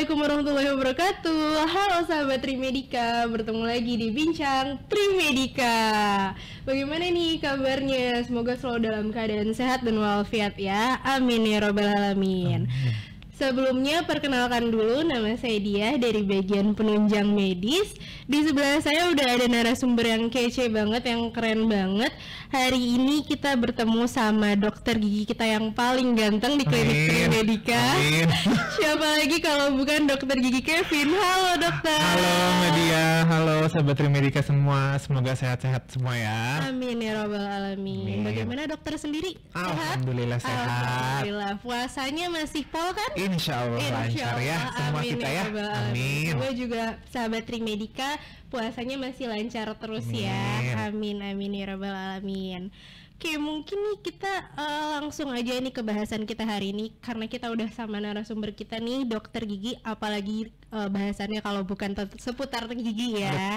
Assalamualaikum warahmatullahi wabarakatuh. Halo sahabat Trimedika, bertemu lagi di Bincang Trimedika. Bagaimana nih kabarnya? Semoga selalu dalam keadaan sehat dan walafiat ya. Amin ya robbal alamin. Sebelumnya perkenalkan dulu, nama saya Dia dari bagian penunjang medis. Di sebelah saya udah ada narasumber yang kece banget, yang keren banget. Hari ini kita bertemu sama dokter gigi kita yang paling ganteng di klinik Trimedika. Siapa lagi kalau bukan dokter gigi Kevin. Halo dokter. Halo Media, halo sahabat Trimedika semua. Semoga sehat-sehat semua ya. Amin ya robbal alamin. Bagaimana dokter sendiri? Alhamdulillah sehat. Alhamdulillah. Puasanya masih pol kan? Insya Allah lancar ya semua amin kita ya. Amin. Gue juga sahabat Trimedika puasanya masih lancar terus ya. Amin amin ya rabbal alamin. Oke, mungkin nih kita langsung aja nih ke bahasan kita hari ini, karena kita udah sama narasumber kita nih dokter gigi, apalagi bahasannya kalau bukan seputar gigi ya.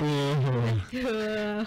Betul.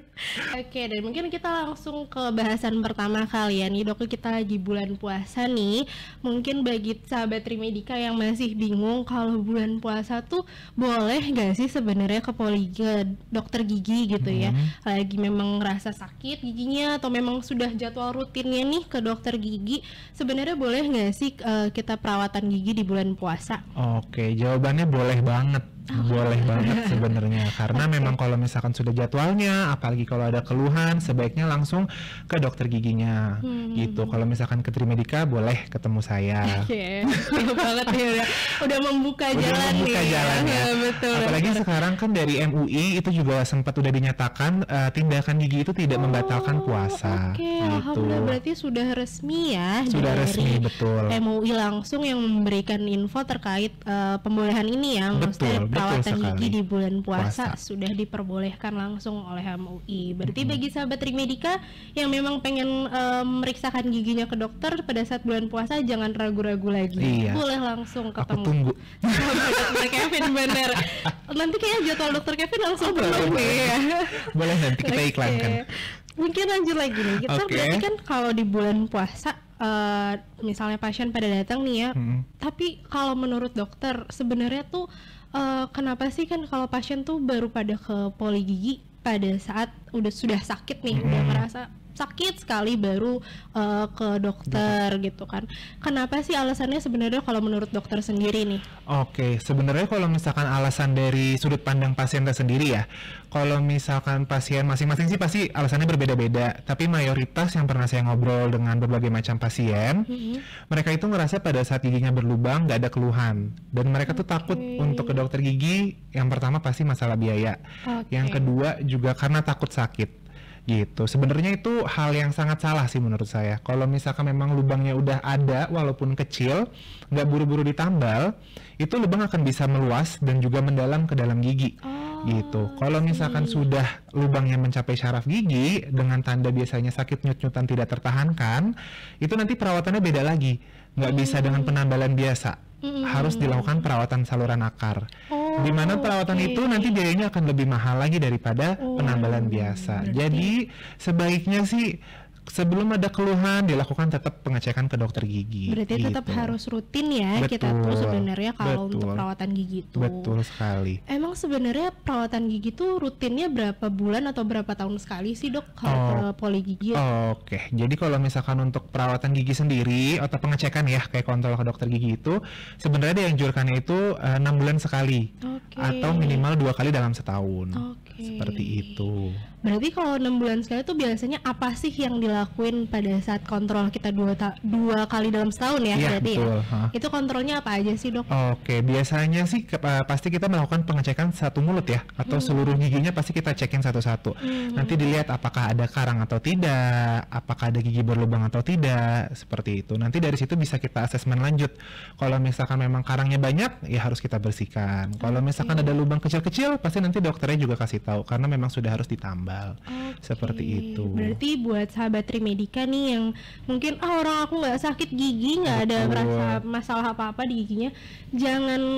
Oke, dan mungkin kita langsung ke bahasan pertama kali ya nih dok, kita lagi bulan puasa nih. Mungkin bagi sahabat Trimedika yang masih bingung kalau bulan puasa tuh boleh gak sih sebenarnya ke dokter gigi gitu ya, lagi memang ngerasa sakit giginya atau memang sudah jadwal rutinnya nih ke dokter gigi, sebenarnya boleh nggak sih kita perawatan gigi di bulan puasa? Oke, jawabannya boleh banget. Boleh banget sebenarnya, karena memang kalau misalkan sudah jadwalnya, apalagi kalau ada keluhan, sebaiknya langsung ke dokter giginya gitu. Kalau misalkan ke Trimedika boleh ketemu saya. Oke, banget ya, udah membuka jalan ya. Betul. Apalagi sekarang kan dari MUI itu juga sempat udah dinyatakan tindakan gigi itu tidak membatalkan puasa. Oke, gitu. alhamdulillah berarti sudah resmi ya. Sudah dari resmi, betul. MUI langsung yang memberikan info terkait pembolehan ini ya. Betul. Perawatan gigi di bulan puasa sudah diperbolehkan langsung oleh MUI. Berarti bagi sahabat Trimedika yang memang pengen meriksakan giginya ke dokter pada saat bulan puasa, jangan ragu-ragu lagi. Iya. Boleh langsung ketemu. Aku tunggu. Dokter Kevin bener. Nanti kayaknya jadwal dokter Kevin langsung penuh nih ya. Boleh nanti kita iklankan. Mungkin lanjut lagi nih. Kita berarti kan kalau di bulan puasa misalnya pasien pada datang nih ya. Tapi kalau menurut dokter sebenarnya tuh kenapa sih kan kalau pasien tuh baru pada ke poli gigi pada saat sudah sakit nih, udah merasa sakit sekali baru ke dokter gitu kan. Kenapa sih alasannya sebenarnya kalau menurut dokter sendiri nih? Oke, sebenarnya kalau misalkan alasan dari sudut pandang pasien tersendiri ya, kalau misalkan pasien masing-masing sih pasti alasannya berbeda-beda, tapi mayoritas yang pernah saya ngobrol dengan berbagai macam pasien, mereka itu ngerasa pada saat giginya berlubang nggak ada keluhan, dan mereka tuh takut untuk ke dokter gigi. Yang pertama pasti masalah biaya, yang kedua juga karena takut sakit gitu. Sebenarnya itu hal yang sangat salah sih menurut saya. Kalau misalkan memang lubangnya udah ada walaupun kecil, nggak buru-buru ditambal, itu lubang akan bisa meluas dan juga mendalam ke dalam gigi gitu. Kalau misalkan sudah lubangnya mencapai syaraf gigi dengan tanda biasanya sakit nyut-nyutan tidak tertahankan, itu nanti perawatannya beda lagi, nggak bisa dengan penambalan biasa. Harus dilakukan perawatan saluran akar, di mana perawatan itu nanti biayanya akan lebih mahal lagi daripada penambalan biasa. Jadi sebaiknya sih sebelum ada keluhan dilakukan tetap pengecekan ke dokter gigi. Berarti gitu. tetap harus rutin ya. Betul, kita tuh sebenarnya kalau untuk perawatan gigi itu. Betul sekali. Emang sebenarnya perawatan gigi tuh rutinnya berapa bulan atau berapa tahun sekali sih dok kalau ke poli gigi? Oke, jadi kalau misalkan untuk perawatan gigi sendiri atau pengecekan ya kayak kontrol ke dokter gigi itu sebenarnya dianjurkannya itu 6 bulan sekali atau minimal 2 kali dalam setahun. Seperti itu. Berarti kalau 6 bulan sekali itu biasanya apa sih yang dilakuin pada saat kontrol kita dua kali dalam setahun ya? Iya, berarti betul. Ya? Itu kontrolnya apa aja sih dok? Oke, biasanya sih pasti kita melakukan pengecekan satu mulut ya, atau seluruh giginya pasti kita cekin satu-satu. Nanti dilihat apakah ada karang atau tidak, apakah ada gigi berlubang atau tidak, seperti itu. Nanti dari situ bisa kita asesmen lanjut. Kalau misalkan memang karangnya banyak, ya harus kita bersihkan. Kalau misalkan ada lubang kecil-kecil, pasti nanti dokternya juga kasih tahu karena memang sudah harus ditambal. Seperti itu. Berarti buat sahabat Trimedika nih yang mungkin orang aku nggak sakit gigi, nggak ada merasa masalah apa-apa di giginya, jangan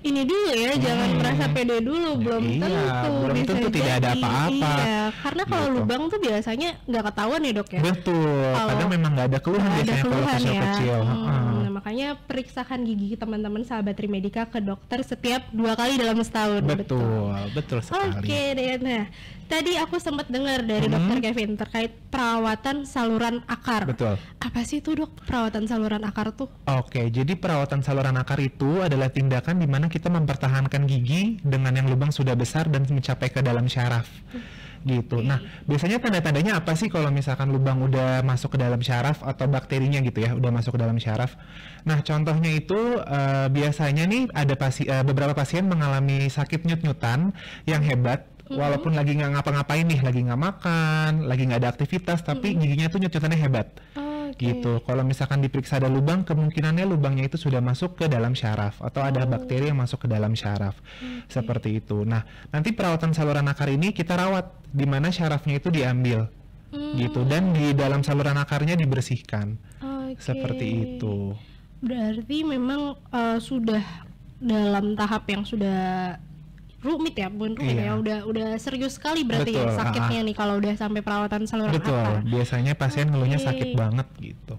ini dulu ya, jangan merasa pede dulu, belum tentu belum bisa tentu tidak ada jadi. apa-apa. Iya, karena kalau Gitu. lubang tuh biasanya nggak ketahuan ya dok ya. Betul, Kalau kadang memang nggak ada keluhan nggak ada biasanya kalau keluhan ya. kecil-kecil. Nah, makanya periksakan gigi teman-teman sahabat Trimedica ke dokter setiap 2 kali dalam setahun. Betul sekali. Oke deh, nah tadi aku sempat dengar dari dokter Kevin terkait perawatan saluran akar. Betul. Apa sih itu dok perawatan saluran akar tuh? Oke, jadi perawatan saluran akar itu adalah tindakan di mana kita mempertahankan gigi dengan yang lubang sudah besar dan mencapai ke dalam syaraf. Gitu. Nah, biasanya tanda-tandanya apa sih kalau misalkan lubang udah masuk ke dalam syaraf atau bakterinya gitu ya, udah masuk ke dalam syaraf. Nah, contohnya itu biasanya nih ada beberapa pasien mengalami sakit nyut-nyutan yang hebat. Walaupun lagi nggak ngapa-ngapain nih, lagi nggak makan, lagi nggak ada aktivitas, tapi giginya tuh nyut-nyutannya hebat. Gitu. Kalau misalkan diperiksa ada lubang, kemungkinannya lubangnya itu sudah masuk ke dalam syaraf atau ada bakteri yang masuk ke dalam syaraf. Seperti itu. Nah, nanti perawatan saluran akar ini kita rawat di mana syarafnya itu diambil. Gitu, dan di dalam saluran akarnya dibersihkan. Seperti itu. Berarti memang sudah dalam tahap yang sudah rumit ya, bukan rumit ya, udah serius sekali berarti ya sakitnya nih kalau udah sampai perawatan saluran akar. Biasanya pasien ngeluhnya sakit banget gitu.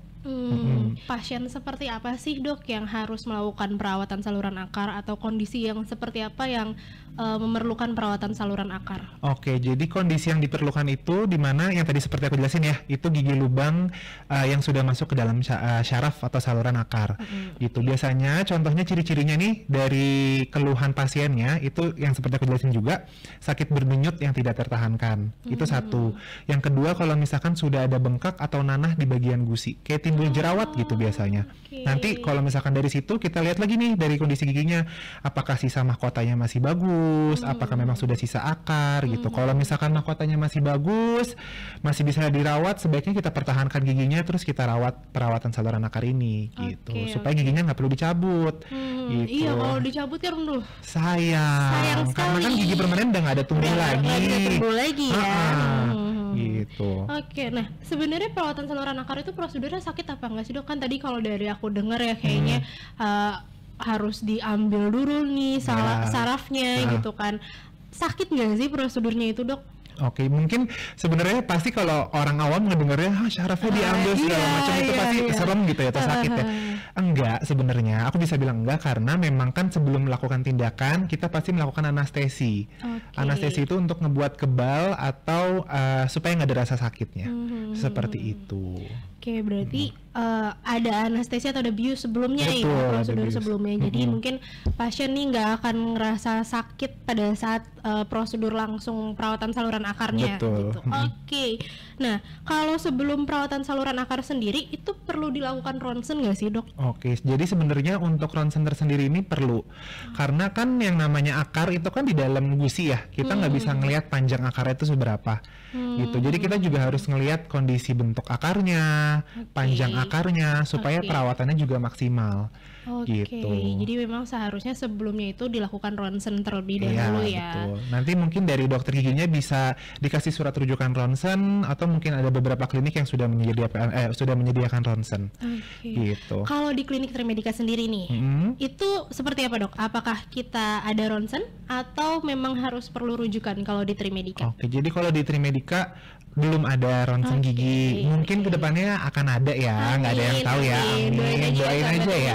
Pasien seperti apa sih dok yang harus melakukan perawatan saluran akar atau kondisi yang seperti apa yang memerlukan perawatan saluran akar? Oke, jadi kondisi yang diperlukan itu di mana yang tadi seperti aku jelasin ya, itu gigi lubang yang sudah masuk ke dalam syaraf atau saluran akar. Gitu. Biasanya contohnya ciri-cirinya nih dari keluhan pasiennya itu yang seperti aku jelasin juga, sakit berdenyut yang tidak tertahankan. Itu satu. Yang kedua kalau misalkan sudah ada bengkak atau nanah di bagian gusi, kayak timbul jerawat gitu biasanya. Nanti kalau misalkan dari situ kita lihat lagi nih dari kondisi giginya, apakah sisa mahkotanya masih bagus, apakah memang sudah sisa akar gitu. Kalau misalkan mahkotanya masih bagus, masih bisa dirawat, sebaiknya kita pertahankan giginya terus kita rawat perawatan saluran akar ini gitu, supaya giginya nggak perlu dicabut. Gitu. Iya, kalau dicabut kan sayang karena kan gigi permanen udah nggak ada tumbuh lagi. Ya. Gitu. Oke, nah sebenarnya perawatan saluran akar itu prosedurnya sakit apa enggak sih dok? Kan tadi kalau dari aku dengar ya kayaknya harus diambil dulu nih sarafnya gitu kan. Sakit nggak sih prosedurnya itu dok? Oke, mungkin sebenarnya pasti kalau orang awam ngedengarnya syarafnya diambil segala macam itu pasti serem gitu ya atau sakit ya. Enggak, sebenarnya aku bisa bilang enggak karena memang kan sebelum melakukan tindakan kita pasti melakukan anestesi. Anestesi itu untuk ngebuat kebal atau supaya nggak ada rasa sakitnya. Seperti itu. Oke, berarti ada anestesi atau ada bius sebelumnya ya, prosedur sebelumnya. Jadi mungkin pasien nih nggak akan ngerasa sakit pada saat prosedur langsung perawatan saluran akarnya. Gitu. Oke. Nah, kalau sebelum perawatan saluran akar sendiri itu perlu dilakukan ronsen nggak sih dok? Oke, jadi sebenarnya untuk ronsen tersendiri ini perlu karena kan yang namanya akar itu kan di dalam gusi ya, kita nggak bisa ngelihat panjang akarnya itu seberapa. Gitu. Jadi kita juga harus ngelihat kondisi bentuk akarnya, panjang akarnya supaya perawatannya juga maksimal. Gitu. Jadi memang seharusnya sebelumnya itu dilakukan ronsen terlebih dahulu ya. Betul. Nanti mungkin dari dokter giginya bisa dikasih surat rujukan ronsen atau mungkin ada beberapa klinik yang sudah menyediakan ronsen. Gitu. Kalau di klinik Trimedica sendiri nih, itu seperti apa dok? Apakah kita ada ronsen atau memang harus perlu rujukan kalau di Trimedica? Oke, jadi kalau di Trimedica belum ada ronsen gigi, mungkin kedepannya akan ada ya, nggak ada yang tahu ya. Doain aja ya.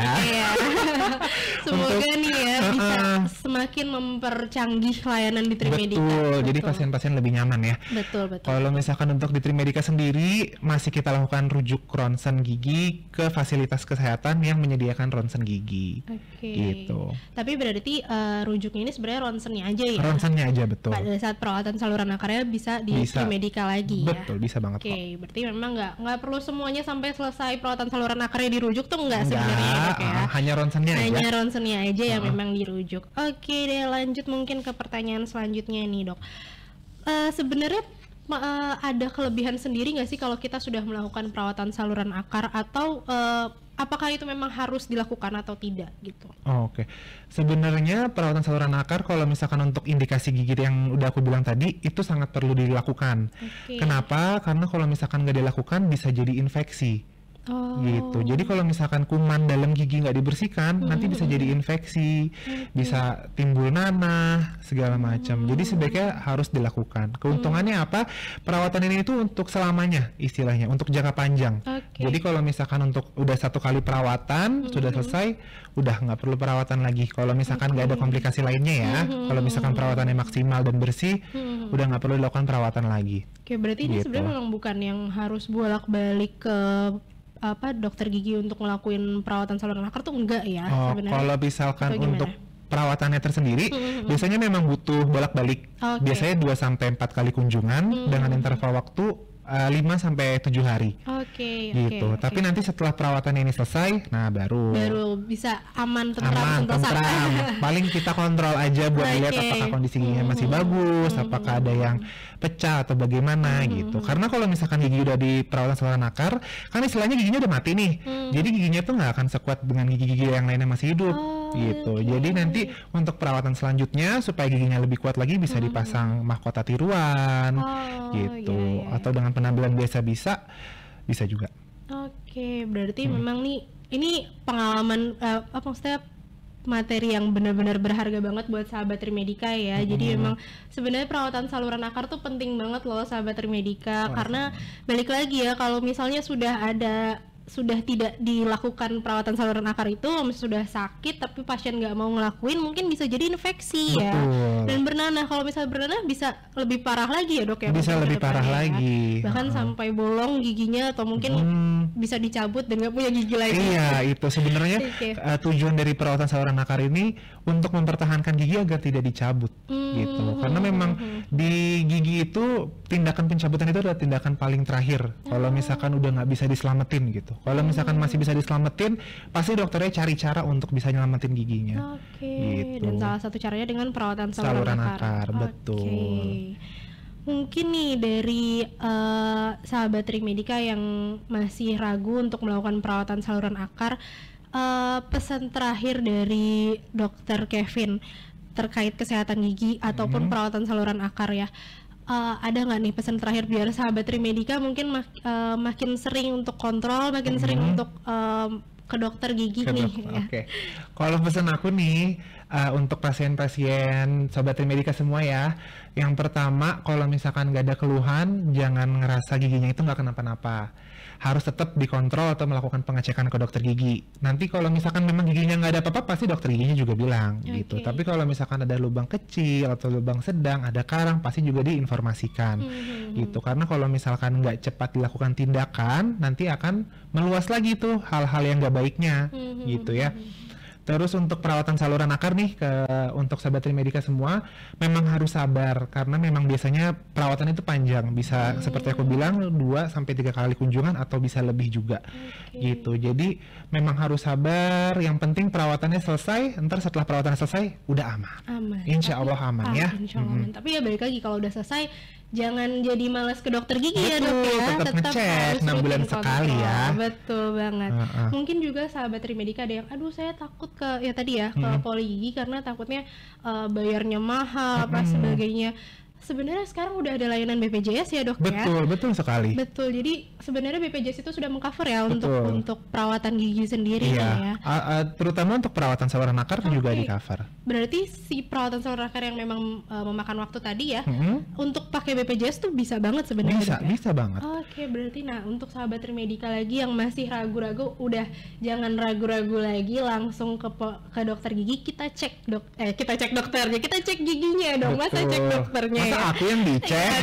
Semoga nih ya bisa semakin mempercanggih layanan di Trimedica. Betul, jadi pasien-pasien lebih nyaman ya. Betul. Kalau misalkan untuk di Trimedica sendiri masih kita lakukan rujuk ronsen gigi ke fasilitas kesehatan yang menyediakan ronsen gigi. Gitu. Tapi berarti rujuknya ini sebenarnya ronsennya aja ya? Ronsennya aja, betul. Pada saat perawatan saluran akarnya bisa di Trimedica lagi. Betul, bisa banget kok. Berarti memang nggak perlu semuanya sampai selesai perawatan saluran akarnya dirujuk tuh nggak sebenarnya ya? Hanya ronsennya aja. Hanya ronsennya aja yang memang dirujuk. Oke deh, lanjut mungkin ke pertanyaan selanjutnya nih dok. Sebenarnya ada kelebihan sendiri nggak sih kalau kita sudah melakukan perawatan saluran akar atau apakah itu memang harus dilakukan atau tidak gitu? Oke. Sebenarnya perawatan saluran akar kalau misalkan untuk indikasi gigi yang udah aku bilang tadi itu sangat perlu dilakukan. Kenapa? Karena kalau misalkan nggak dilakukan bisa jadi infeksi. gitu. Jadi kalau misalkan kuman dalam gigi nggak dibersihkan, nanti bisa jadi infeksi, bisa timbul nanah segala macam. Jadi sebaiknya harus dilakukan. Keuntungannya apa? Perawatan ini itu untuk selamanya, istilahnya, untuk jangka panjang. Jadi kalau misalkan untuk udah 1 kali perawatan sudah selesai, udah nggak perlu perawatan lagi. Kalau misalkan nggak ada komplikasi lainnya ya, kalau misalkan perawatannya maksimal dan bersih, udah nggak perlu dilakukan perawatan lagi. Oke, berarti ini sebenarnya memang bukan yang harus bolak-balik ke dokter gigi untuk ngelakuin perawatan saluran akar tuh enggak ya sebenarnya. Kalau misalkan untuk perawatannya tersendiri, biasanya memang butuh bolak-balik. Biasanya 2-4 kali kunjungan dengan interval waktu 5-7 hari. Gitu. Tapi nanti setelah perawatan ini selesai, nah baru bisa aman, tentram. Paling kita kontrol aja buat lihat apakah kondisi giginya masih bagus, apakah ada yang pecah atau bagaimana gitu. Karena kalau misalkan gigi udah di perawatan saluran akar, kan istilahnya giginya udah mati nih. Jadi giginya tuh nggak akan sekuat dengan gigi-gigi yang lainnya masih hidup. Gitu. Jadi nanti untuk perawatan selanjutnya supaya giginya lebih kuat lagi bisa dipasang mahkota tiruan gitu. Atau dengan penampilan biasa bisa juga. Berarti memang nih ini pengalaman maksudnya materi yang benar-benar berharga banget buat sahabat Trimedica ya. Jadi memang sebenarnya perawatan saluran akar tuh penting banget loh sahabat Trimedica, karena balik lagi ya, kalau misalnya sudah tidak dilakukan perawatan saluran akar itu, sudah sakit tapi pasien nggak mau ngelakuin, mungkin bisa jadi infeksi ya, dan bernanah. Kalau misalnya bernanah bisa lebih parah lagi ya dok ya, bisa lebih parah lagi, bahkan sampai bolong giginya atau mungkin bisa dicabut dan nggak punya gigi lagi. Iya, itu sebenarnya tujuan dari perawatan saluran akar ini untuk mempertahankan gigi agar tidak dicabut gitu, karena memang di gigi itu tindakan pencabutan itu adalah tindakan paling terakhir kalau misalkan udah nggak bisa diselamatin gitu. Kalau misalkan masih bisa diselamatin, pasti dokternya cari cara untuk bisa nyelamatin giginya. Gitu. Dan salah satu caranya dengan perawatan saluran akar. Betul. Mungkin nih dari sahabat Trimedica yang masih ragu untuk melakukan perawatan saluran akar, pesan terakhir dari dokter Kevin terkait kesehatan gigi ataupun perawatan saluran akar ya. Ada nggak nih pesan terakhir biar sahabat Trimedica mungkin makin sering untuk kontrol, makin sering untuk ke dokter gigi nih? Kalau pesan aku nih untuk pasien-pasien sahabat Trimedica semua ya, yang pertama kalau misalkan nggak ada keluhan, jangan ngerasa giginya itu nggak kenapa-napa. Harus tetap dikontrol atau melakukan pengecekan ke dokter gigi. Nanti kalau misalkan memang giginya nggak ada apa-apa, pasti dokter giginya juga bilang gitu. Tapi kalau misalkan ada lubang kecil atau lubang sedang, ada karang, pasti juga diinformasikan gitu. Karena kalau misalkan nggak cepat dilakukan tindakan, nanti akan meluas lagi tuh hal-hal yang nggak baiknya gitu ya. Terus untuk perawatan saluran akar nih untuk sahabat Trimedica semua, memang harus sabar karena memang biasanya perawatan itu panjang, bisa seperti aku bilang 2-3 kali kunjungan atau bisa lebih juga gitu. Jadi memang harus sabar, yang penting perawatannya selesai, ntar setelah perawatan selesai udah aman. Insya Allah aman ya. Insya Allah aman. Tapi ya balik lagi, kalau udah selesai jangan jadi malas ke dokter gigi ya dok ya, tetap ngecek 6 bulan sekali ya. Betul banget. Mungkin juga sahabat Trimedica ada yang aduh saya takut ke ke poli gigi karena takutnya bayarnya mahal apa sebagainya. Sebenarnya sekarang udah ada layanan BPJS ya dok ya. Betul sekali. Betul, jadi sebenarnya BPJS itu sudah mengcover ya untuk perawatan gigi sendiri ya. Terutama untuk perawatan saluran akar juga di cover. Berarti si perawatan saluran akar yang memang memakan waktu tadi ya, untuk pakai BPJS tuh bisa banget sebenarnya. Bisa banget. Berarti untuk sahabat Trimedica lagi yang masih ragu-ragu, udah jangan ragu-ragu lagi, langsung ke dokter gigi. Kita cek dokternya, kita cek giginya dong. Masa cek dokternya? Masa aku yang dicek?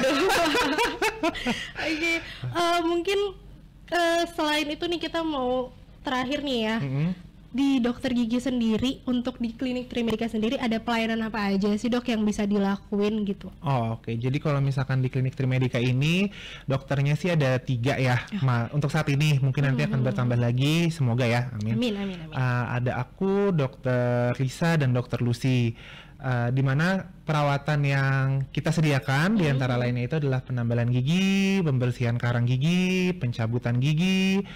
Mungkin selain itu nih kita mau terakhir nih ya, di dokter gigi sendiri, untuk di klinik Trimedica sendiri ada pelayanan apa aja sih dok yang bisa dilakuin gitu? Jadi kalau misalkan di klinik Trimedica ini dokternya sih ada 3 ya. Untuk saat ini mungkin nanti akan bertambah lagi, semoga ya, amin. Ada aku, dokter Lisa dan dokter Lucy. Di mana perawatan yang kita sediakan di antara lainnya itu adalah penambalan gigi, pembersihan karang gigi, pencabutan gigi,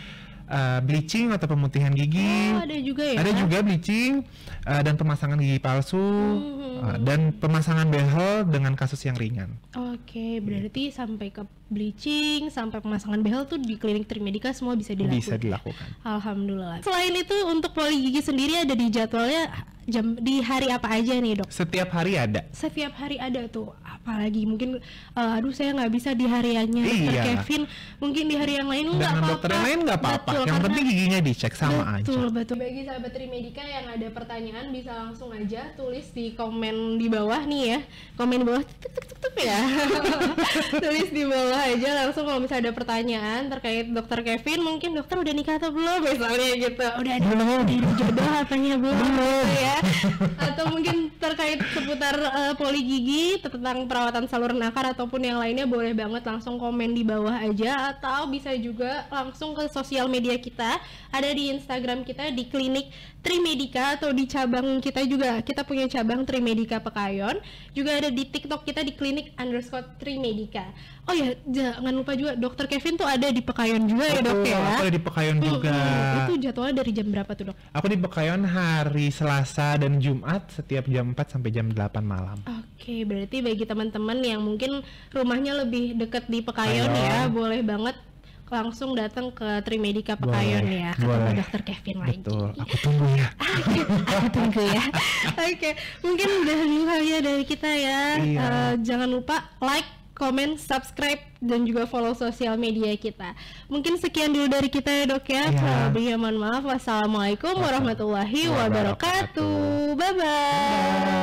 bleaching atau pemutihan gigi. Oh, ada juga ya? Ada juga bleaching dan pemasangan gigi palsu dan pemasangan behel dengan kasus yang ringan. Oke, berarti sampai ke bleaching, sampai pemasangan behel tuh di klinik Trimedica semua bisa dilakukan. Bisa dilakukan. Alhamdulillah. Selain itu untuk poli gigi sendiri ada di jadwalnya di hari apa aja nih, Dok? Setiap hari ada. Setiap hari ada tuh. Apalagi mungkin aduh saya nggak bisa di hariannya Dr. Kevin, mungkin di hari yang lain nggak apa-apa. Dengan dokter yang lain nggak apa-apa. Yang penting giginya dicek sama aja. Betul. Bagi sahabat Trimedica yang ada pertanyaan bisa langsung aja tulis di komen di bawah nih ya. Komen di bawah tuk ya. Tulis di bawah aja langsung kalau misalnya ada pertanyaan terkait Dokter Kevin, mungkin dokter udah nikah atau belum misalnya gitu. Udah jodoh apanya belum gitu ya. Atau mungkin terkait seputar poli gigi, tentang perawatan saluran akar ataupun yang lainnya, boleh banget langsung komen di bawah aja, atau bisa juga langsung ke sosial media kita, ada di Instagram kita di klinik Trimedica, atau di cabang kita juga, kita punya cabang Trimedica Pekayon, juga ada di TikTok kita di klinik_Trimedica. Oh ya, jangan lupa juga Dokter Kevin tuh ada di Pekayon juga ya, Dok ya. Aku ada di Pekayon juga. Itu jadwalnya dari jam berapa tuh, Dok? Aku di Pekayon hari Selasa dan Jumat setiap jam 4 sampai jam 8 malam. Oke, berarti bagi teman-teman yang mungkin rumahnya lebih dekat di Pekayon ya, boleh banget langsung datang ke Trimedica Pekayon ya, ketemu Dokter Kevin lagi. Betul, aku tunggu ya. Aku tunggu ya. Oke, mungkin udah dulu kali ya dari kita ya. Jangan lupa like, komen, subscribe, dan juga follow sosial media kita. Mungkin sekian dulu dari kita ya, Dok ya. Mohon maaf. Wassalamualaikum warahmatullahi wabarakatuh. Bye-bye.